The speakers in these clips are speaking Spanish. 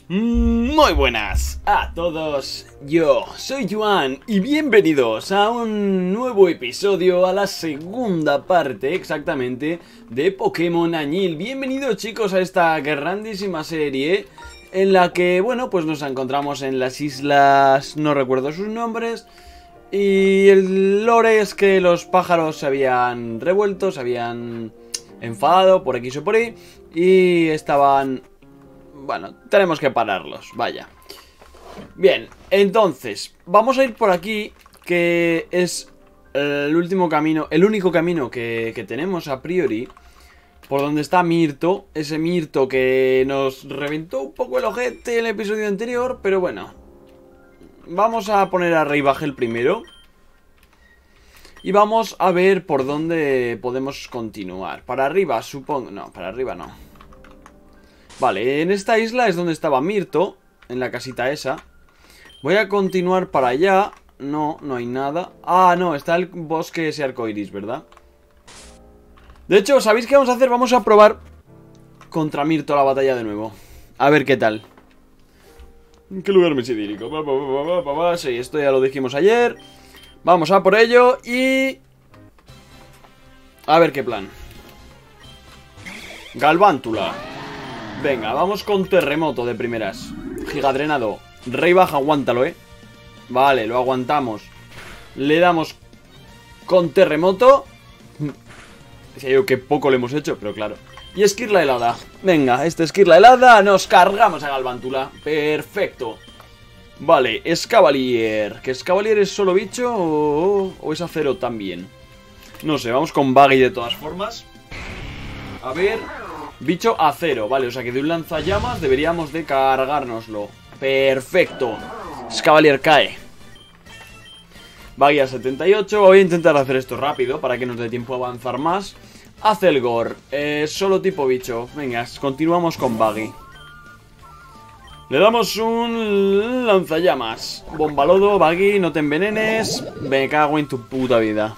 Muy buenas a todos, yo soy Juan y bienvenidos a un nuevo episodio, a la segunda parte exactamente de Pokémon Añil. Bienvenidos chicos a esta grandísima serie en la que, bueno, pues nos encontramos en las islas, no recuerdo sus nombres. Y el lore es que los pájaros se habían revuelto, se habían enfadado por aquí o por ahí y estaban... Bueno, tenemos que pararlos, vaya. Bien, entonces, vamos a ir por aquí, que es el último camino, el único camino que tenemos a priori, por donde está Mirto, ese Mirto que nos reventó un poco el ojete en el episodio anterior, pero bueno. Vamos a poner a Reibagel primero. Y vamos a ver por dónde podemos continuar. Para arriba, supongo... No, para arriba no. Vale, en esta isla es donde estaba Mirto, en la casita esa. Voy a continuar para allá. No, no hay nada. Ah, no, está el bosque ese arcoiris, ¿verdad? De hecho, ¿sabéis qué vamos a hacer? Vamos a probar contra Mirto la batalla de nuevo. A ver qué tal. ¿En qué lugar mesidírico? Sí, esto ya lo dijimos ayer. Vamos a por ello y... A ver qué plan. Galvántula. Venga, vamos con terremoto de primeras. Gigadrenado. Reibaj, aguántalo, Vale, lo aguantamos. Le damos con terremoto. Decía yo que poco le hemos hecho, pero claro. Y esquirla helada. Venga, esquirla helada. Nos cargamos a Galvántula. Perfecto. Vale, Escavalier. ¿Que Escavalier es solo bicho o es acero también? No sé, vamos con Baggy de todas formas. A ver. Bicho acero, vale, o sea que de un lanzallamas deberíamos de cargárnoslo. Perfecto. Escavalier cae. Baggy a 78. Voy a intentar hacer esto rápido para que nos dé tiempo a avanzar más. Acelgor, solo tipo bicho. Venga, continuamos con Baggy. Le damos un lanzallamas. Bombalodo, Baggy, no te envenenes. Me cago en tu puta vida.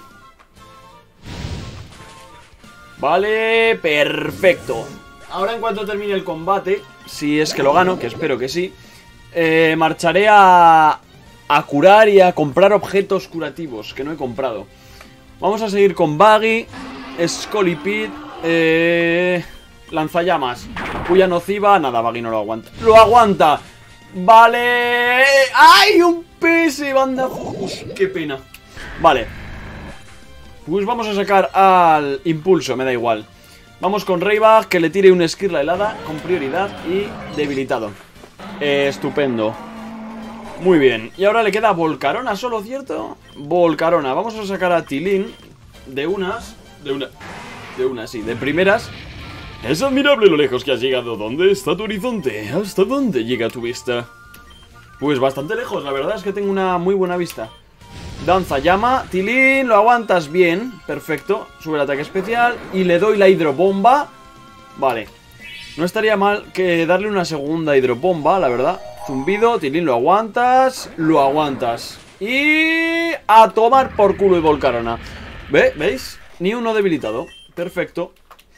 Vale, perfecto. Ahora en cuanto termine el combate, si es que lo gano, que espero que sí, marcharé a curar y a comprar objetos curativos que no he comprado. Vamos a seguir con Baggy. Scolipede, lanzallamas, puya nociva. Nada, Baggy no lo aguanta. ¡Lo aguanta! Vale. ¡Ay! Un PS, banda. ¡Qué pena! Vale. Pues vamos a sacar al impulso, me da igual. Vamos con Reibag, que le tire una esquirla helada con prioridad y debilitado. Estupendo. Muy bien. Y ahora le queda Volcarona solo, ¿cierto? Volcarona. Vamos a sacar a Tilín de unas... de primeras. Es admirable lo lejos que has llegado. ¿Dónde está tu horizonte? ¿Hasta dónde llega tu vista? Pues bastante lejos, la verdad es que tengo una muy buena vista. Danza llama, Tilín, lo aguantas bien. Perfecto, sube el ataque especial. Y le doy la hidrobomba. Vale, no estaría mal que darle una segunda hidrobomba, la verdad. Zumbido, Tilín, lo aguantas. Lo aguantas. Y... a tomar por culo y Volcarona. ¿Veis? Ni uno debilitado. Perfecto.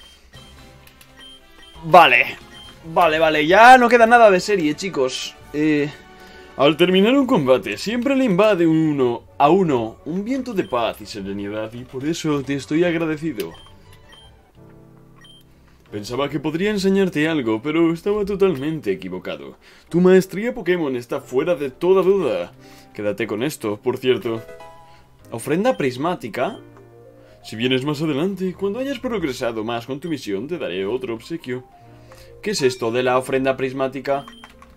Vale. Vale, ya no queda nada de serie, chicos. Al terminar un combate, siempre le invade uno a uno un viento de paz y serenidad, y por eso te estoy agradecido. Pensaba que podría enseñarte algo, pero estaba totalmente equivocado. Tu maestría Pokémon está fuera de toda duda. Quédate con esto, por cierto. ¿Ofrenda prismática? Si vienes más adelante, cuando hayas progresado más con tu misión, te daré otro obsequio. ¿Qué es esto de la ofrenda prismática?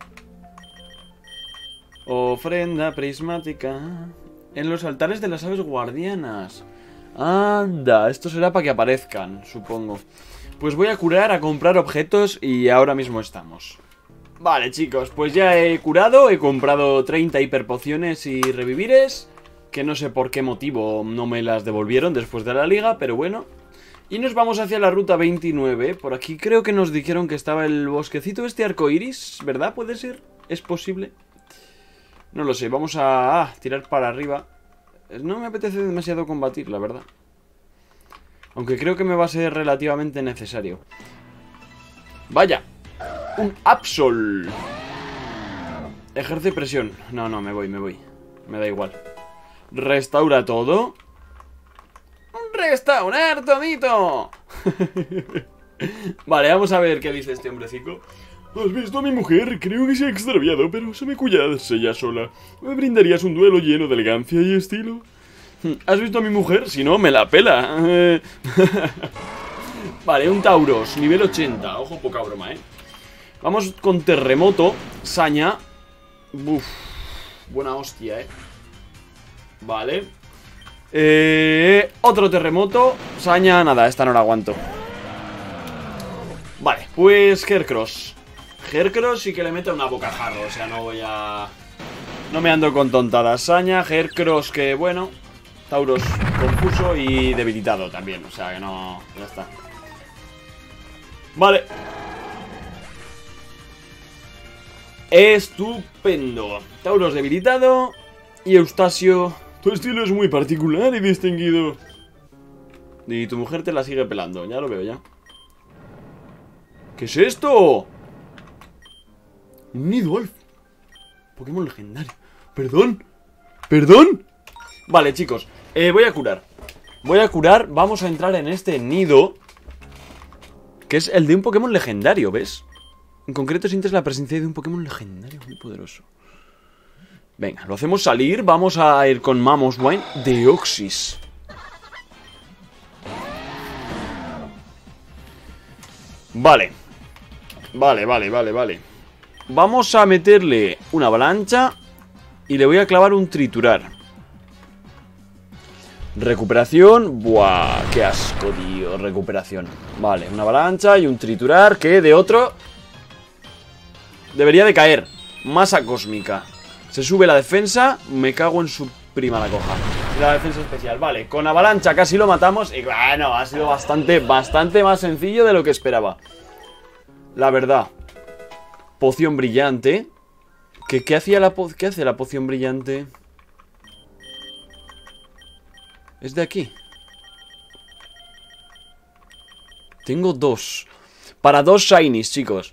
Ofrenda prismática. En los altares de las aves guardianas. Anda, esto será para que aparezcan, supongo. Pues voy a curar, a comprar objetos y ahora mismo estamos. Vale, chicos, pues ya he curado, he comprado 30 hiperpociones y revivires, que no sé por qué motivo no me las devolvieron después de la liga, pero bueno. Y nos vamos hacia la ruta 29. Por aquí creo que nos dijeron que estaba el bosquecito este arcoiris, ¿verdad? ¿Puede ser? ¿Es posible? No lo sé, vamos a tirar para arriba. No me apetece demasiado combatir, la verdad. Aunque creo que me va a ser relativamente necesario. Vaya, un Absol. Ejerce presión. No, no, me voy. Me da igual. Restaura todo. ¡Restaurar todito! Vale, vamos a ver qué dice este hombrecito. ¿Has visto a mi mujer? Creo que se ha extraviado, pero sabe cuidarse ella sola. ¿Me brindarías un duelo lleno de elegancia y estilo? ¿Has visto a mi mujer? Si no, me la pela. Vale, un Tauros, nivel 80. Ojo, poca broma, Vamos con terremoto. Saña. Uf, buena hostia, Vale. Otro terremoto. Saña, nada, esta no la aguanto. Vale, pues Hercross. Hercross sí que le mete una bocajarro. O sea, no voy a... No me ando con tontadas. Saña, Hercross, que bueno. Tauros confuso y debilitado también. O sea que no... Ya está. Vale. Estupendo. Tauros debilitado. Y Eustacio... Tu estilo es muy particular y distinguido. Y tu mujer te la sigue pelando. Ya lo veo ya. ¿Qué es esto? Un Nidolf. Pokémon legendario. ¿Perdón? ¿Perdón? Vale, chicos, voy a curar. Vamos a entrar en este nido, que es el de un Pokémon legendario, ¿ves? En concreto sientes la presencia de un Pokémon legendario muy poderoso. Venga, lo hacemos salir. Vamos a ir con Mamoswine de Oxys. Vale. Vale. Vamos a meterle una avalancha y le voy a clavar un triturar. Recuperación. Buah, qué asco, tío. Recuperación. Vale, una avalancha y un triturar que de otro debería de caer. Masa cósmica. Se sube la defensa. Me cago en su prima la coja. La defensa especial. Vale, con avalancha casi lo matamos. Y bueno, ha sido bastante más sencillo de lo que esperaba. La verdad. Poción brillante. ¿Qué hace la poción brillante? Es de aquí. Tengo dos. Para dos shinies, chicos.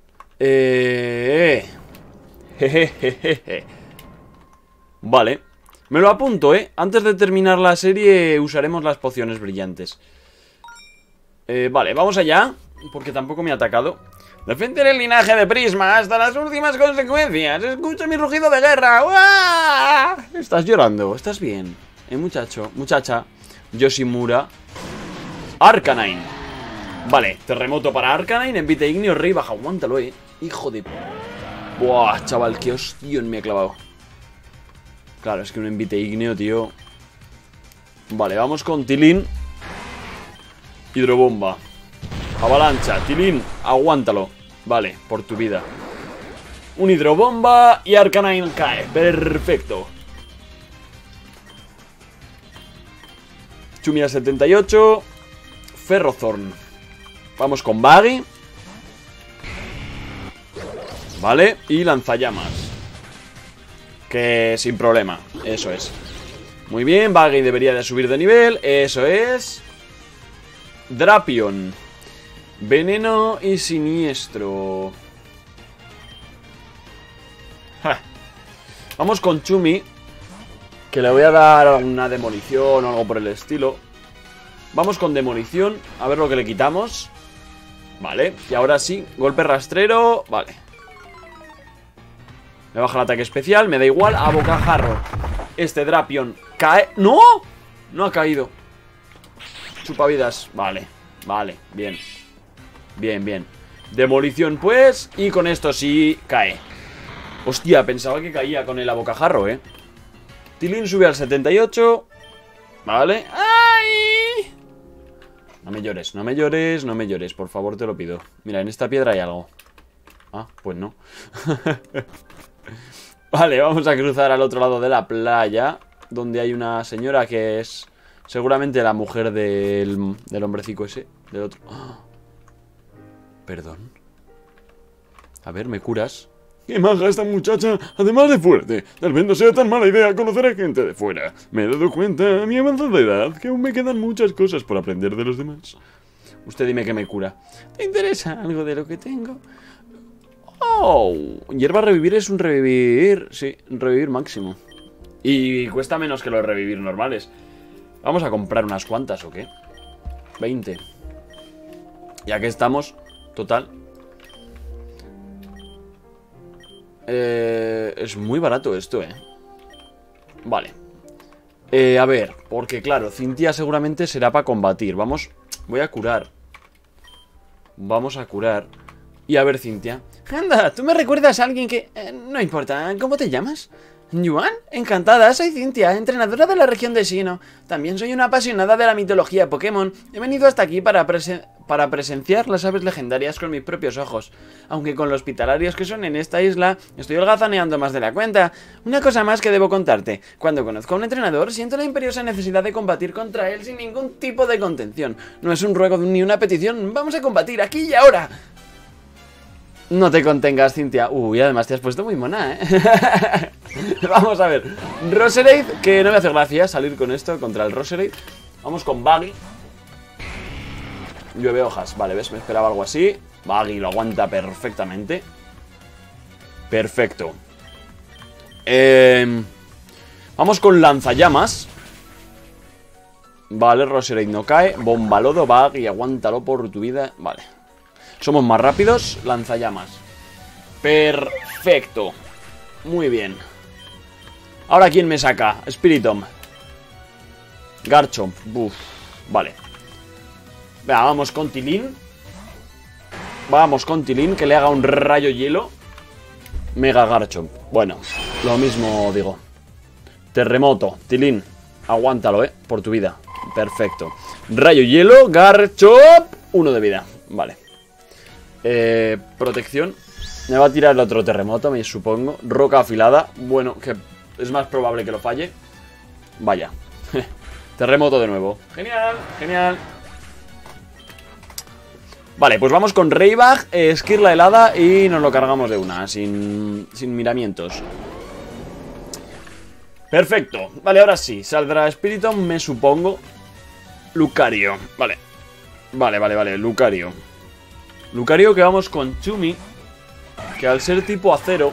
Vale. Me lo apunto, Antes de terminar la serie usaremos las pociones brillantes. Vale, vamos allá. Porque tampoco me ha atacado. Defiende el linaje de Prisma hasta las últimas consecuencias. Escucha mi rugido de guerra. ¡Uah! Estás llorando, estás bien. Muchacha. Yoshimura. Arcanine. Vale, terremoto para Arcanine. Envite Igneo, Rey baja. Aguántalo, hijo de... Buah, chaval, qué hostión me ha clavado. Claro, es que un envite Igneo, tío. Vale, vamos con Tilín. Hidrobomba. Avalancha, Tilín, aguántalo. Vale, por tu vida. Un hidrobomba y Arcanine cae. Perfecto. Chumia 78. Ferrothorn. Vamos con Baggy. Vale, y lanzallamas. Que sin problema, eso es. Muy bien, Baggy debería de subir de nivel. Eso es. Drapion. Veneno y siniestro. Vamos con Chumi, que le voy a dar una demolición o algo por el estilo. Vamos con demolición. A ver lo que le quitamos. Vale, y ahora sí, golpe rastrero. Vale. Me baja el ataque especial, me da igual. A bocajarro. Este Drapion cae. ¡No! No ha caído. Chupavidas. Vale, bien. Bien. Demolición pues. Y con esto sí cae. Hostia, pensaba que caía con el abocajarro, Tilín sube al 78. Vale. ¡Ay! No me llores, por favor, te lo pido. Mira, en esta piedra hay algo. Ah, pues no. Vale, vamos a cruzar al otro lado de la playa, donde hay una señora que es seguramente la mujer del hombrecico ese. Del otro. ¡Oh! Perdón. A ver, ¿me curas? ¡Qué maja esta muchacha! Además de fuerte. Tal vez no sea tan mala idea conocer a gente de fuera. Me he dado cuenta, a mi avanzada edad, que aún me quedan muchas cosas por aprender de los demás. Usted dime que me cura. ¿Te interesa algo de lo que tengo? Oh, hierba revivir es un revivir. Sí, un revivir máximo. Y cuesta menos que los revivir normales. Vamos a comprar unas cuantas, ¿o qué? 20. Ya que estamos, total. Es muy barato esto, Vale. A ver, porque claro, Cynthia seguramente será para combatir. Vamos, voy a curar. Vamos a curar. Y a ver, Cynthia. Anda, tú me recuerdas a alguien que... no importa, ¿cómo te llamas? ¿Yuan? Encantada, soy Cynthia, entrenadora de la región de Sinnoh. También soy una apasionada de la mitología Pokémon. He venido hasta aquí para presenciar las aves legendarias con mis propios ojos. Aunque con los hospitalarios que son en esta isla, estoy holgazaneando más de la cuenta. Una cosa más que debo contarte. Cuando conozco a un entrenador, siento la imperiosa necesidad de combatir contra él sin ningún tipo de contención. No es un ruego ni una petición, vamos a combatir aquí y ahora. No te contengas, Cynthia. Y además te has puesto muy mona, Vamos a ver. Roserade, que no me hace gracia salir con esto contra el Roserade. Vamos con Buggy. Llueve hojas. Vale, ¿ves? Me esperaba algo así. Buggy lo aguanta perfectamente. Perfecto. Vamos con lanzallamas. Vale, Roserade no cae. Bombalodo, Buggy, aguántalo por tu vida. Vale. Somos más rápidos, lanzallamas. Perfecto. Muy bien. Ahora, ¿quién me saca? Spiritomb. Garchomp. Vale. Venga, vamos con Tilín. Vamos con Tilín, que le haga un rayo hielo. Mega Garchomp. Bueno, lo mismo digo. Terremoto. Tilín, aguántalo, por tu vida. Perfecto. Rayo hielo, Garchomp. 1 de vida. Vale. Protección. Me va a tirar el otro terremoto, me supongo. Roca afilada. Bueno, que es más probable que lo falle. Vaya. Terremoto de nuevo. Genial, genial. Vale, pues vamos con Reibach, Esquirla helada y nos lo cargamos de una, sin miramientos. Perfecto. Vale, ahora sí, saldrá Spiritomb, me supongo. Lucario, vale. Vale, Lucario. Lucario, que vamos con Chumi, que al ser tipo acero,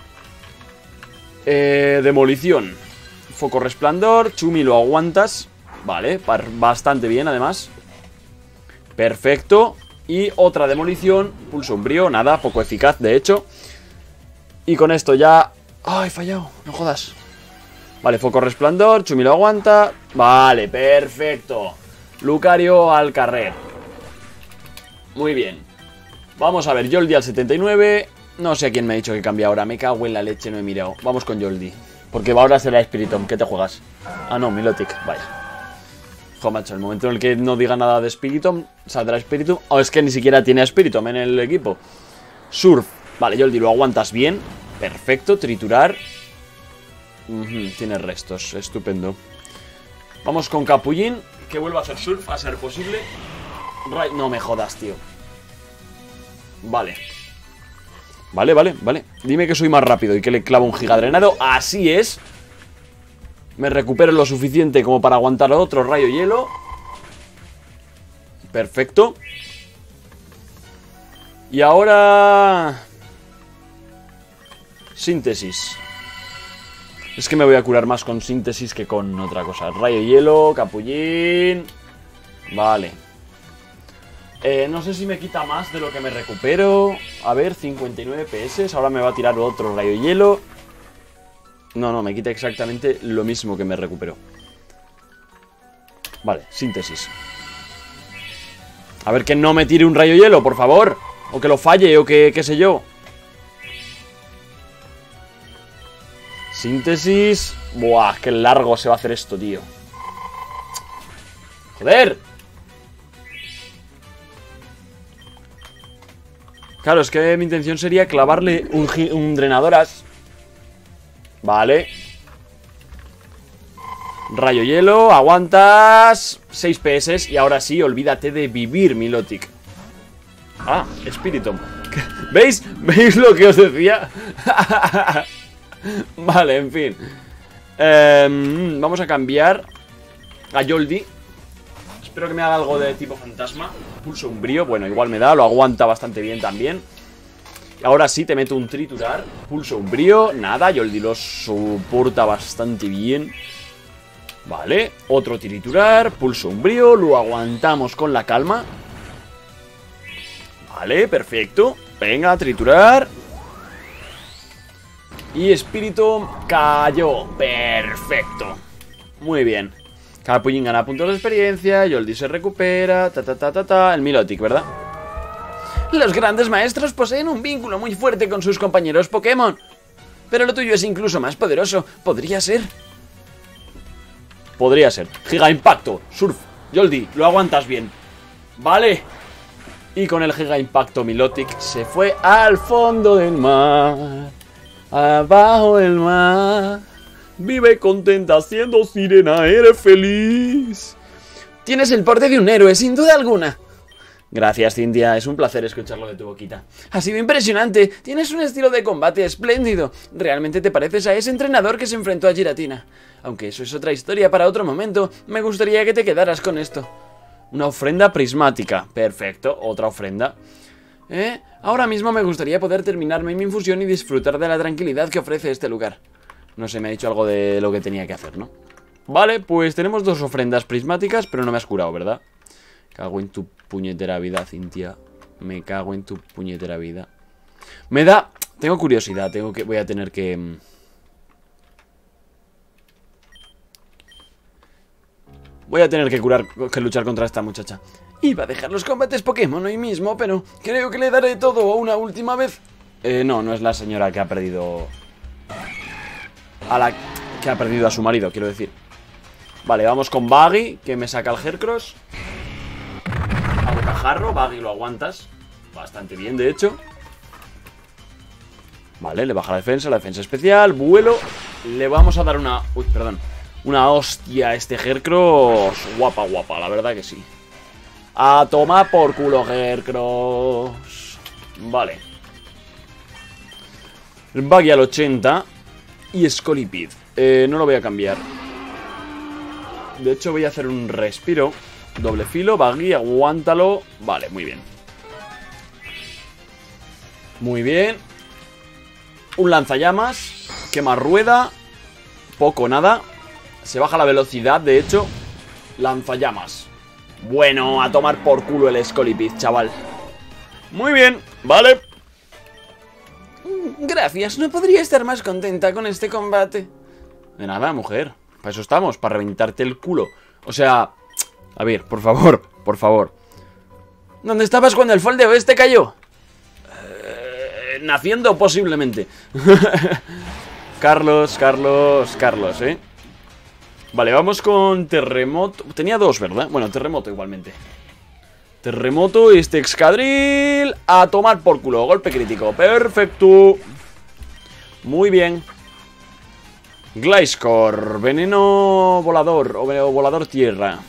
demolición, foco resplandor. Chumi lo aguantas. Vale, bastante bien además. Perfecto. Y otra demolición, pulso umbrío, nada, poco eficaz de hecho. Y con esto ya... ¡Ay, he fallado! No jodas. Vale, foco resplandor, Chumi lo aguanta. Vale, perfecto. Lucario al carrer. Muy bien. Vamos a ver, Joldi al 79. No sé a quién me ha dicho que cambia ahora. Me cago en la leche, no he mirado. Vamos con Joldi. Porque ahora será Spiritomb. ¿Qué te juegas? Ah, no, Milotic. Vaya. Jo, macho, el momento en el que no diga nada de Spiritomb, saldrá Spiritomb. O es que ni siquiera tiene a Spiritomb en el equipo. Surf. Vale, Joldi, lo aguantas bien. Perfecto, triturar. Tiene restos, estupendo. Vamos con Capullín, que vuelva a hacer surf, a ser posible. No me jodas, tío. Vale. Vale. Dime que soy más rápido y que le clavo un gigadrenado. Así es. Me recupero lo suficiente como para aguantar otro rayo hielo. Perfecto. Y ahora... Síntesis. Es que me voy a curar más con síntesis que con otra cosa. Rayo hielo, Capullín. Vale. No sé si me quita más de lo que me recupero. A ver, 59 PS. Ahora me va a tirar otro rayo hielo. No, me quita exactamente lo mismo que me recupero. Vale, síntesis. A ver que no me tire un rayo hielo, por favor. O que lo falle, o que qué sé yo. Síntesis. Buah, qué largo se va a hacer esto, tío. ¡Joder! Claro, es que mi intención sería clavarle un drenadoras. Vale. Rayo hielo, aguantas 6 PS y ahora sí, olvídate de vivir, Milotic. Ah, Spiritomb. ¿Veis? ¿Veis lo que os decía? Vale, en fin. Vamos a cambiar a Joldi. Espero que me haga algo de tipo fantasma. Pulso umbrío, bueno, igual me da, lo aguanta bastante bien también. Ahora sí te meto un triturar. Pulso umbrío. Nada, Yoldi lo soporta bastante bien. Vale, otro triturar. Pulso umbrío, lo aguantamos con la calma. Vale, perfecto. Venga, triturar. Y espíritu cayó. Perfecto. Muy bien. Capulín gana puntos de experiencia. Yoldi se recupera. El Milotic, ¿verdad? Los grandes maestros poseen un vínculo muy fuerte con sus compañeros Pokémon. Pero lo tuyo es incluso más poderoso. Podría ser. Podría ser. Giga Impacto. Surf. Yoldi, lo aguantas bien. Vale. Y con el Giga Impacto Milotic se fue al fondo del mar. Abajo del mar. Vive contenta siendo sirena. Eres feliz. Tienes el porte de un héroe, sin duda alguna. Gracias, Cynthia, es un placer escucharlo de tu boquita. Ha sido impresionante, tienes un estilo de combate espléndido. Realmente te pareces a ese entrenador que se enfrentó a Giratina. Aunque eso es otra historia para otro momento, me gustaría que te quedaras con esto. Una ofrenda prismática, perfecto, otra ofrenda. Ahora mismo me gustaría poder terminarme mi infusión y disfrutar de la tranquilidad que ofrece este lugar. No sé, me ha dicho algo de lo que tenía que hacer, ¿no? Vale, pues tenemos 2 ofrendas prismáticas, pero no me has curado, ¿verdad? Cago en tu puñetera vida, Cynthia. Me cago en tu puñetera vida. Me da... Tengo curiosidad, voy a tener que... Voy a tener que luchar contra esta muchacha. Iba a dejar los combates Pokémon hoy mismo, pero creo que le daré todo una última vez. No es la señora que ha perdido... Que ha perdido a su marido, quiero decir. Vale, vamos con Baggy, que me saca el Hercross. A bocajarro, Baggy lo aguantas bastante bien, de hecho. Vale, le baja la defensa especial. Vuelo, le vamos a dar una... Uy, perdón. Una hostia a este Hercross. Guapa, la verdad que sí. A tomar por culo, Hercross. Vale. Baggy al 80. Y Scolipede. No lo voy a cambiar. De hecho voy a hacer un respiro. Doble filo, Baggy, aguántalo. Vale, muy bien. Muy bien. Un lanzallamas. Quema rueda. Poco, nada. Se baja la velocidad, de hecho. Lanzallamas. Bueno, a tomar por culo el Scolipede, chaval. Muy bien, vale. Gracias, no podría estar más contenta con este combate. De nada, mujer. Para eso estamos, para reventarte el culo. O sea... A ver, por favor. ¿Dónde estabas cuando el Foldeo este cayó? Naciendo posiblemente. Carlos, ¿eh? Vale, vamos con Terremoto. Tenía 2, ¿verdad? Bueno, Terremoto igualmente. Terremoto, este Excadrill. A tomar por culo, golpe crítico. Perfecto. Muy bien. Gliscor, veneno volador o volador tierra.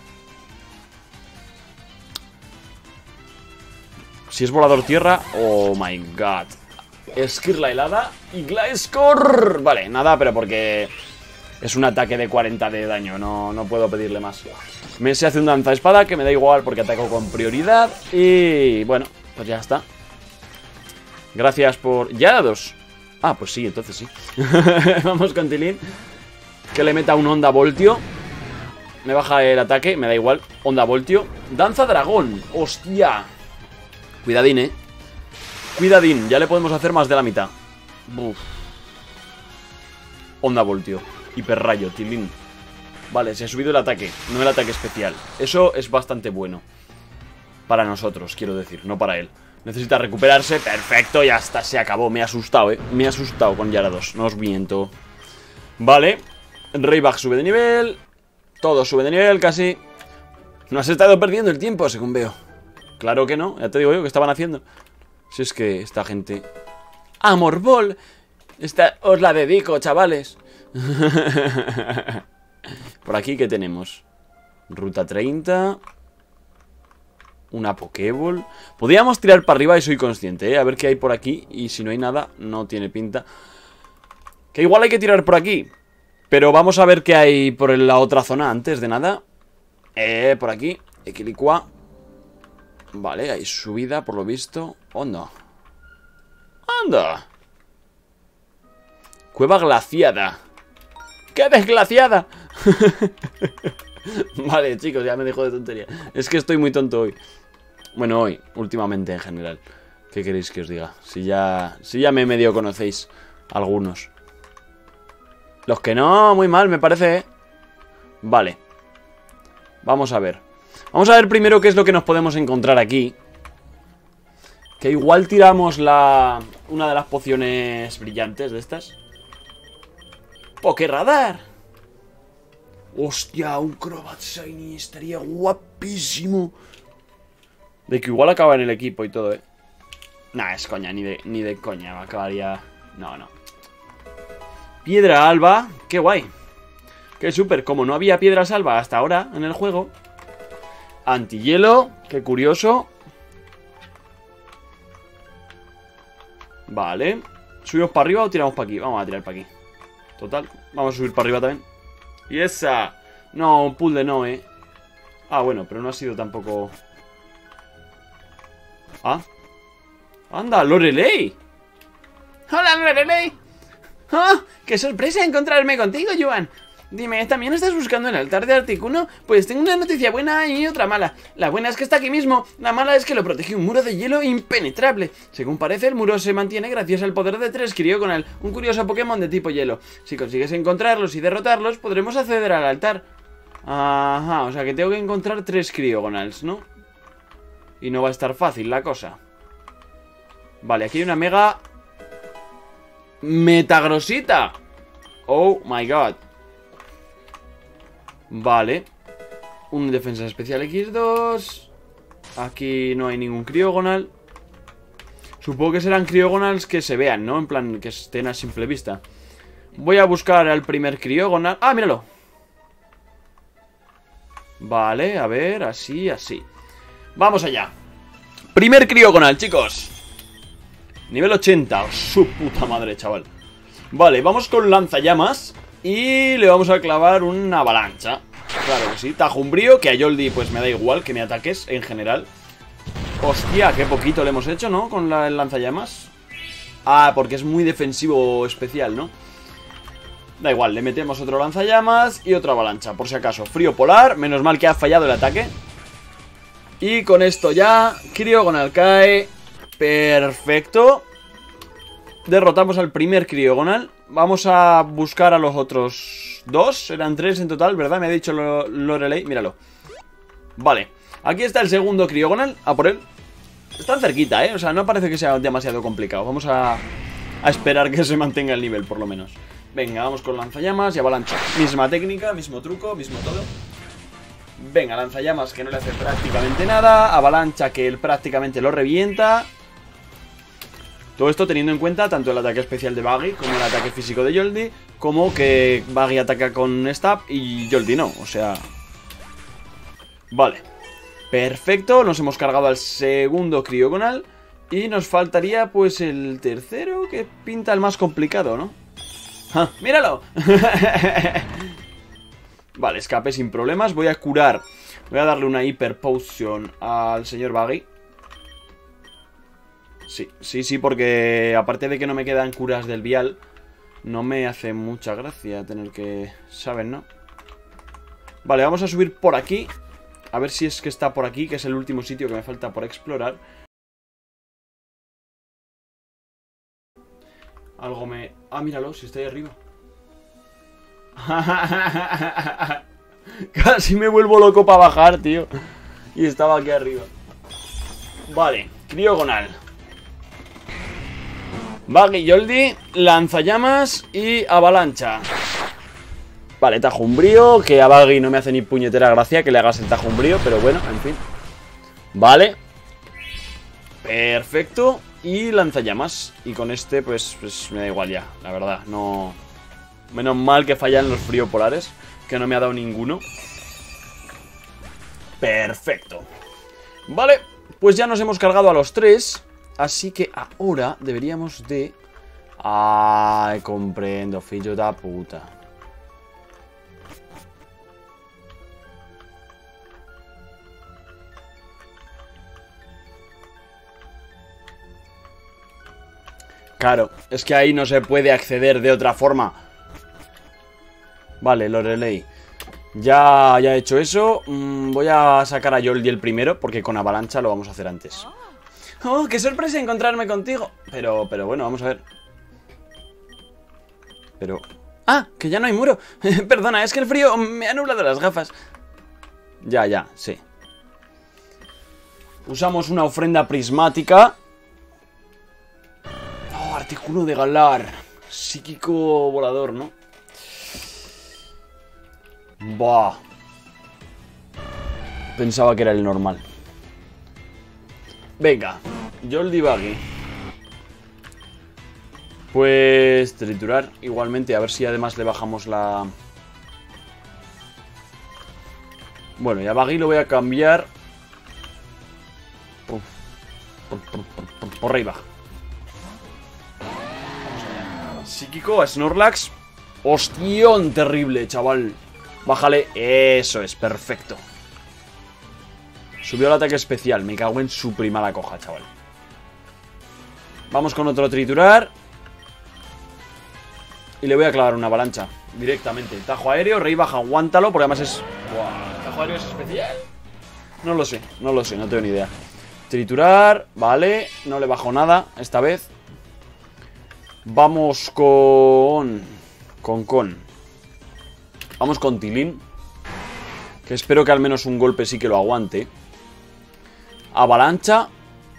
Si es volador tierra, oh my god. Esquirla helada y Gliscor. Vale, nada, pero porque es un ataque de 40 de daño. No puedo pedirle más. Se hace un danza espada que me da igual porque ataco con prioridad. Y bueno, pues ya está. Gracias por... ¿Ya 2? Ah, pues sí, entonces sí. Vamos con Tilín. Que le meta un Onda Voltio. Me baja el ataque, me da igual. Onda Voltio. Danza Dragón. Hostia. Cuidadín, Cuidadín, ya le podemos hacer más de la mitad. Uf. Onda Voltio. Hiperrayo, Tilín. Vale, se ha subido el ataque, no el ataque especial. Eso es bastante bueno. Para nosotros, quiero decir, no para él. Necesita recuperarse, perfecto, ya está, se acabó. Me he asustado, me he asustado con Gyarados, no os miento. Vale, Rayback sube de nivel. Todo sube de nivel, casi. No has estado perdiendo el tiempo, según veo. Claro que no, ya te digo yo, ¿qué estaban haciendo? Si es que esta gente... ¡Amor Ball! Os la dedico, chavales. Por aquí, ¿qué tenemos? Ruta 30. Una Pokéball. Podríamos tirar para arriba y soy consciente, ¿eh? A ver qué hay por aquí. Y si no hay nada, no tiene pinta. Que igual hay que tirar por aquí. Pero vamos a ver qué hay por la otra zona antes de nada. Por aquí. Equilicua. Vale, hay subida por lo visto. ¿O no? ¡Anda! Cueva glaciada. ¡Qué desglaciada! Vale, chicos, ya me dejo de tontería. Es que estoy muy tonto hoy. Bueno, hoy, últimamente en general. ¿Qué queréis que os diga? Si ya me medio conocéis algunos. Los que no, muy mal, me parece, ¿eh? Vale. Vamos a ver. Vamos a ver primero qué es lo que nos podemos encontrar aquí. Que igual tiramos una de las pociones brillantes de estas. ¡Pokéradar! Hostia, un Crobat Shiny estaría guapísimo. De que igual acaba en el equipo y todo, Nah, es coña, ni de coña. Acabaría... No. Piedra alba, qué guay. Qué súper, como no había piedras alba hasta ahora en el juego. Antihielo, qué curioso. Vale. ¿Subimos para arriba o tiramos para aquí? Vamos a tirar para aquí. Total, vamos a subir para arriba también. Y esa... No, un puzzle no, Ah, bueno, pero no ha sido tampoco... Ah. ¡Anda, Lorelei! ¡Hola, Lorelei! ¡Oh! ¡Qué sorpresa encontrarme contigo, Joan! Dime, ¿también estás buscando el altar de Articuno? Pues tengo una noticia buena y otra mala. La buena es que está aquí mismo. La mala es que lo protegió un muro de hielo impenetrable. Según parece, el muro se mantiene gracias al poder de 3 Cryogonal, un curioso Pokémon de tipo hielo. Si consigues encontrarlos y derrotarlos, podremos acceder al altar. Ajá, o sea que tengo que encontrar 3 Cryogonals, ¿no? Y no va a estar fácil la cosa. Vale, aquí hay una mega... Metagrosita. Oh my god. Vale. Un defensa especial X2. Aquí no hay ningún Cryogonal. Supongo que serán Cryogonals que se vean, ¿no? En plan, que estén a simple vista. Voy a buscar al primer Cryogonal. ¡Ah, míralo! Vale, a ver, así, así. Vamos allá. Primer Cryogonal, chicos. Nivel 80. Oh, su puta madre, chaval. Vale, vamos con lanzallamas. Y le vamos a clavar una avalancha. Claro que sí, tajumbrío, que a Yoldi pues me da igual que me ataques en general. Hostia, qué poquito le hemos hecho, ¿no? Con el lanzallamas. Ah, porque es muy defensivo especial, ¿no? Da igual, le metemos otro lanzallamas y otra avalancha, por si acaso. Frío polar, menos mal que ha fallado el ataque. Y con esto ya, Cryogonal cae. Perfecto. Derrotamos al primer Cryogonal. Vamos a buscar a los otros dos. Eran 3 en total, ¿verdad? Me ha dicho Lorelei, míralo. Vale, aquí está el segundo Cryogonal. A por él. Están cerquita, o sea, no parece que sea demasiado complicado. Vamos a esperar que se mantenga el nivel, por lo menos. Venga, vamos con lanzallamas y avalancha. Misma técnica, mismo truco, mismo todo. Venga, lanzallamas que no le hace prácticamente nada. Avalancha que él prácticamente lo revienta. Todo esto teniendo en cuenta tanto el ataque especial de Buggy como el ataque físico de Yoldi, como que Buggy ataca con Stab y Yoldi no, o sea... Vale. Perfecto, nos hemos cargado al segundo Cryogonal. Y nos faltaría pues el tercero, que pinta el más complicado, ¿no? ¡Ah, míralo! Vale, escape sin problemas. Voy a curar. Voy a darle una Hyper Potion al señor Buggy. Sí, porque aparte de que no me quedan curas del vial, no me hace mucha gracia tener que... ¿Saben, no? Vale, vamos a subir por aquí. A ver si es que está por aquí, que es el último sitio que me falta por explorar. Algo me... Ah, míralo, si está ahí arriba. Casi me vuelvo loco para bajar, tío. Y estaba aquí arriba. Vale, Cryogonal. Buggy, Yoldi, lanzallamas y avalancha. Vale, tajumbrío, que a Buggy no me hace ni puñetera gracia que le hagas el tajumbrío, pero bueno, en fin. Vale. Perfecto. Y lanzallamas. Y con este, pues me da igual ya, la verdad, no... Menos mal que fallan los frío polares, que no me ha dado ninguno. Perfecto. Vale, pues ya nos hemos cargado a los 3. Así que ahora deberíamos de... Ay, comprendo, fillo de puta. Claro, es que ahí no se puede acceder de otra forma. Vale, Lorelei. Ya he hecho eso. Voy a sacar a Joldi el primero, porque con avalancha lo vamos a hacer antes. ¡Oh, qué sorpresa encontrarme contigo! Pero bueno, vamos a ver. Pero... ¡Ah! Que ya no hay muro. Perdona, es que el frío me ha nublado las gafas. Ya, sí. Usamos una ofrenda prismática. Oh, Articuno de Galar. Psíquico volador, ¿no? Buah. Pensaba que era el normal. Venga, Joldi Buggy. Pues triturar igualmente, a ver si además le bajamos la... Bueno, ya Buggy lo voy a cambiar por arriba. Psíquico a Snorlax. Hostión terrible, chaval. Bájale, eso es, perfecto. Subió el ataque especial, me cago en su prima la coja, chaval. Vamos con otro triturar. Y le voy a clavar una avalancha directamente. Tajo aéreo, rey baja, aguántalo, porque además es... Buah, ¿tajo aéreo es especial? No lo sé, no tengo ni idea. Triturar, vale, no le bajo nada esta vez. Vamos con... Vamos con Tilín, que espero que al menos un golpe sí que lo aguante. Avalancha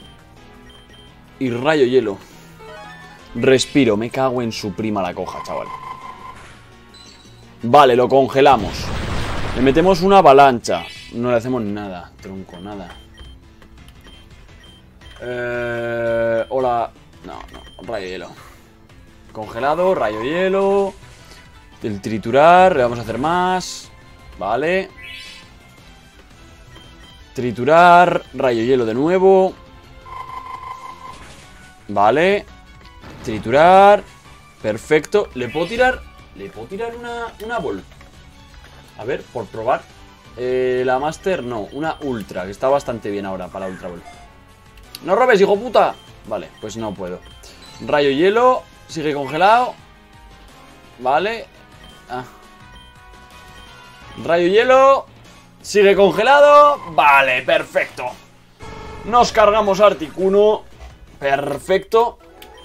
y rayo hielo. Respiro, me cago en su prima la coja, chaval. Vale, lo congelamos. Le metemos una avalancha. No le hacemos nada, tronco, nada. Hola. No, rayo hielo. Congelado, rayo hielo. El triturar, le vamos a hacer más. Vale. Triturar, rayo hielo de nuevo. Vale. Triturar. Perfecto. ¿Le puedo tirar? ¿Le puedo tirar una bol? A ver, por probar. La Master no, una Ultra, que está bastante bien ahora para Ultra Ball. ¡No robes, hijo puta! Vale, pues no puedo. Rayo hielo, sigue congelado. Vale. Rayo hielo, sigue congelado. Vale, perfecto. Nos cargamos a Articuno. Perfecto.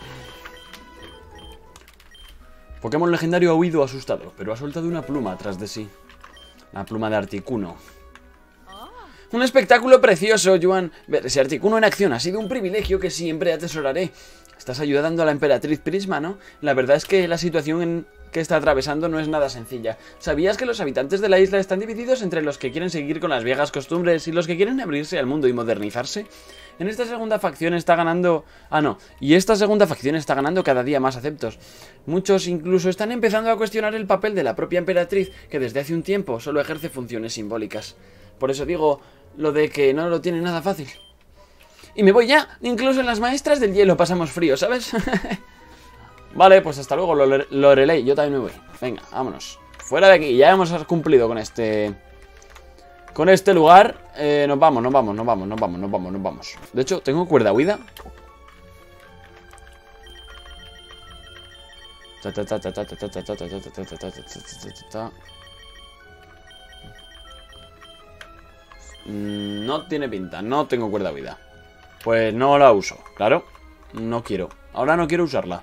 Pokémon legendario ha huido asustado, pero ha soltado una pluma tras de sí. La pluma de Articuno. Un espectáculo precioso, Joan. Ver ese Articuno en acción ha sido un privilegio que siempre atesoraré. Estás ayudando a la Emperatriz Prisma, ¿no? La verdad es que la situación que está atravesando no es nada sencilla. ¿Sabías que los habitantes de la isla están divididos entre los que quieren seguir con las viejas costumbres y los que quieren abrirse al mundo y modernizarse? En esta segunda facción está ganando... Y esta segunda facción está ganando cada día más adeptos. Muchos incluso están empezando a cuestionar el papel de la propia Emperatriz, que desde hace un tiempo solo ejerce funciones simbólicas. Por eso digo lo de que no lo tiene nada fácil. Y me voy ya. Incluso en las maestras del hielo pasamos frío, ¿sabes? Vale, pues hasta luego, Lorelei. Yo también me voy. Venga, vámonos. Fuera de aquí. Ya hemos cumplido con este... Con este lugar. Nos vamos. De hecho, tengo cuerda huida. No tiene pinta. No tengo cuerda huida. Pues no la uso, claro. No quiero. Ahora no quiero usarla.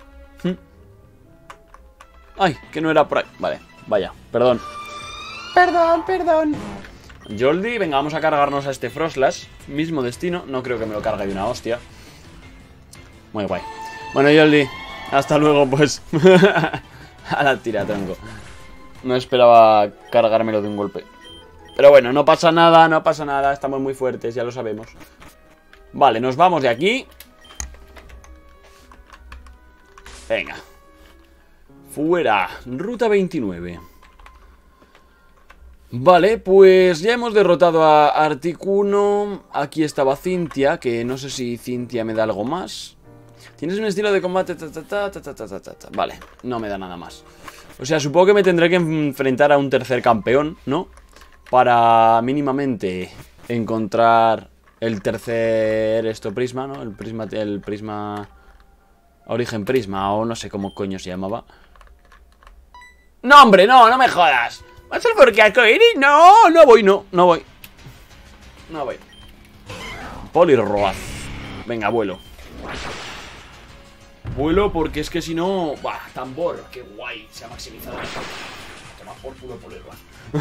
Ay, que no era por ahí. Vale, vaya, perdón. Perdón. Joldi, venga, vamos a cargarnos a este Frostlass. Mismo destino, no creo que me lo cargue de una hostia. Muy guay. Bueno, Joldi, hasta luego, pues. A la tira, tronco. No esperaba cargármelo de un golpe. Pero bueno, no pasa nada, estamos muy fuertes, ya lo sabemos. Vale, nos vamos de aquí. Venga. Fuera, ruta 29. Vale, pues ya hemos derrotado a Articuno. Aquí estaba Cynthia, que no sé si Cynthia me da algo más. Tienes un estilo de combate... Vale, no me da nada más. O sea, supongo que me tendré que enfrentar a un tercer campeón, ¿no? Para mínimamente encontrar el tercer prisma, ¿no? El prisma Origen Prisma, o no sé cómo coño se llamaba. ¡No, hombre! ¡No! ¡No me jodas! ¿Vas al Bosque Arcoiris? ¡No! No voy, no voy. No voy. Poliwrath. Venga, vuelo. Vuelo porque es que si no... ¡Bah! Tambor. ¡Qué guay! Se ha maximizado. Toma por culo Poliwrath.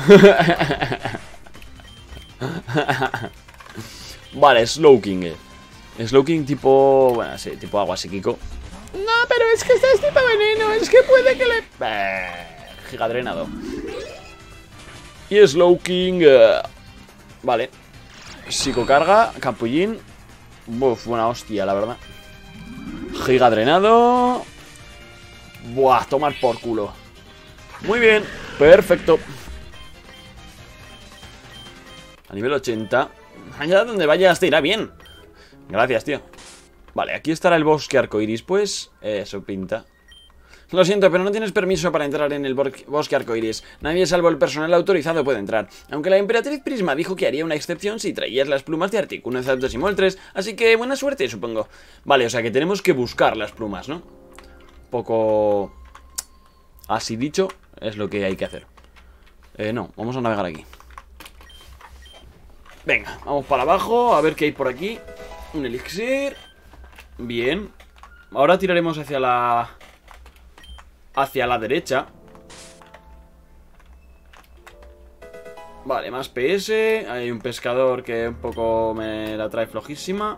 Vale, Slowking. Slowking tipo... Bueno, sí, tipo agua psíquico. No, pero es que este es tipo veneno. Es que puede que le... Giga drenado. Y Slowking... Vale. Psicocarga, Capullín. Uf, buena hostia, la verdad. Giga drenado. Buah, tomar por culo. Muy bien, perfecto. A nivel 80. Allá donde vayas te irá bien. Gracias, tío. Vale, aquí estará el bosque arcoiris. Pues eso pinta. Lo siento, pero no tienes permiso para entrar en el bosque arcoiris. Nadie salvo el personal autorizado puede entrar. Aunque la emperatriz Prisma dijo que haría una excepción si traías las plumas de Articuno, Zapdos y Moltres. Así que buena suerte, supongo. Vale, o sea que tenemos que buscar las plumas, ¿no? Poco... Así dicho, es lo que hay que hacer. No, vamos a navegar aquí. Venga, vamos para abajo, a ver qué hay por aquí. Un elixir. Bien. Ahora tiraremos hacia la derecha. Vale, más PS. Hay un pescador que un poco me la trae flojísima.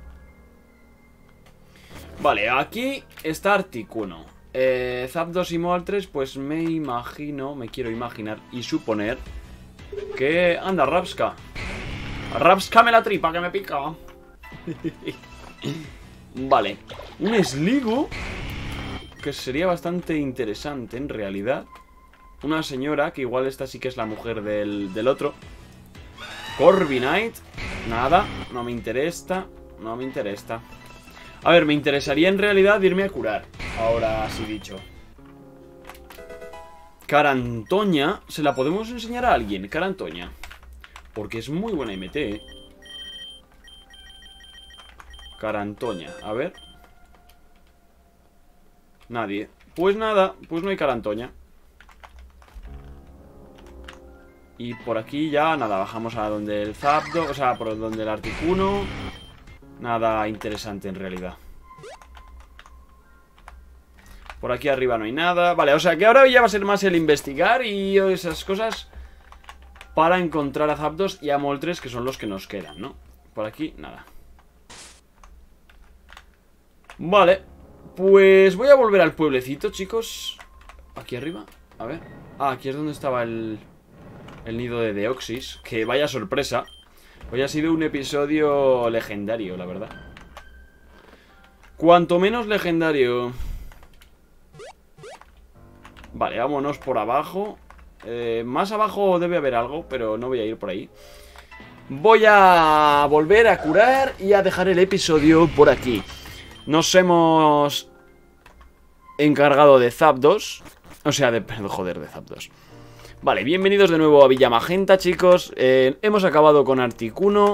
Vale, aquí está Articuno. Zapdos y Moltres, pues me imagino, me quiero imaginar y suponer que... Anda, Rapska. Rapska la tripa que me pica. Vale. Un Sligo, que sería bastante interesante en realidad. Una señora, que igual esta sí que es la mujer del otro. Corviknight. Nada, no me interesa. No me interesa. A ver, me interesaría en realidad irme a curar. Ahora sí dicho. Carantoña. ¿Se la podemos enseñar a alguien? Carantoña. Porque es muy buena MT, ¿eh? Carantoña. A ver. Nadie. Pues nada, pues no hay Carantoña. Y por aquí ya nada, bajamos a donde el Zapdos, o sea, por donde el Articuno. Nada interesante en realidad. Por aquí arriba no hay nada. Vale, o sea que ahora ya va a ser más el investigar y esas cosas para encontrar a Zapdos y a Moltres, que son los que nos quedan, ¿no? Por aquí, nada. Vale, pues voy a volver al pueblecito, chicos. Aquí arriba, a ver. Ah, aquí es donde estaba el nido de Deoxys. Que vaya sorpresa. Hoy ha sido un episodio legendario, la verdad. Cuanto menos legendario. Vale, vámonos por abajo. Más abajo debe haber algo, pero no voy a ir por ahí. Voy a volver a curar y a dejar el episodio por aquí. Nos hemos encargado de Zapdos. O sea, de Zapdos. Vale, bienvenidos de nuevo a Villa Magenta, chicos. Hemos acabado con Articuno.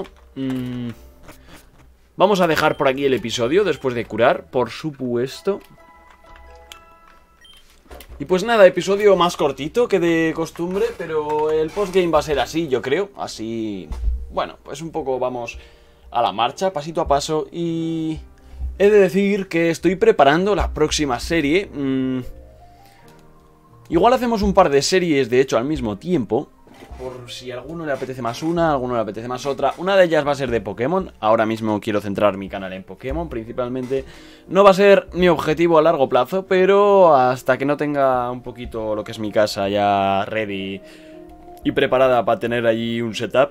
Vamos a dejar por aquí el episodio después de curar, por supuesto. Y pues nada, episodio más cortito que de costumbre, pero el postgame va a ser así, yo creo. Así, bueno, pues un poco vamos a la marcha, pasito a paso. Y he de decir que estoy preparando la próxima serie. Igual hacemos un par de series, de hecho, al mismo tiempo. Por si a alguno le apetece más una, a alguno le apetece más otra. Una de ellas va a ser de Pokémon. Ahora mismo quiero centrar mi canal en Pokémon, principalmente. No va a ser mi objetivo a largo plazo, pero hasta que no tenga un poquito lo que es mi casa ya ready y preparada para tener allí un setup.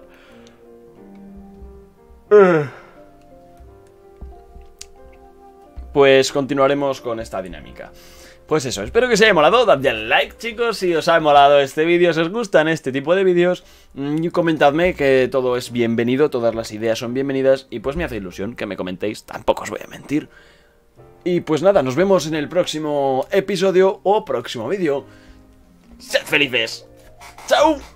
Pues continuaremos con esta dinámica. Pues eso, espero que os haya molado, dadle al like, chicos, si os ha molado este vídeo, si os gustan este tipo de vídeos, comentadme, que todo es bienvenido, todas las ideas son bienvenidas, y pues me hace ilusión que me comentéis, tampoco os voy a mentir. Y pues nada, nos vemos en el próximo episodio o próximo vídeo. ¡Sed felices! ¡Chao!